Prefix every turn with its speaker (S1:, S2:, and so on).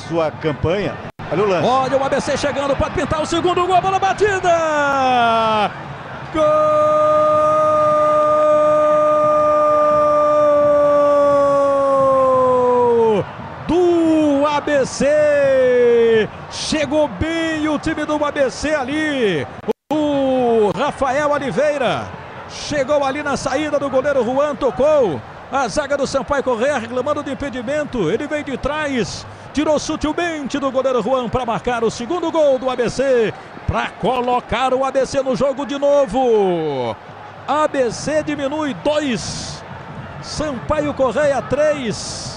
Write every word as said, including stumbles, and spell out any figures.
S1: sua campanha. Olha o lance.
S2: Olha o A B C chegando, pode pintar o segundo gol, bola batida! Gol do A B C! Chegou bem o time do A B C ali. O Rafael Oliveira chegou ali na saída do goleiro Juan, tocou. A zaga do Sampaio Corrêa reclamando de impedimento. Ele veio de trás, tirou sutilmente do goleiro Juan para marcar o segundo gol do A B C, para colocar o A B C no jogo de novo. A B C diminui dois, Sampaio Corrêa três.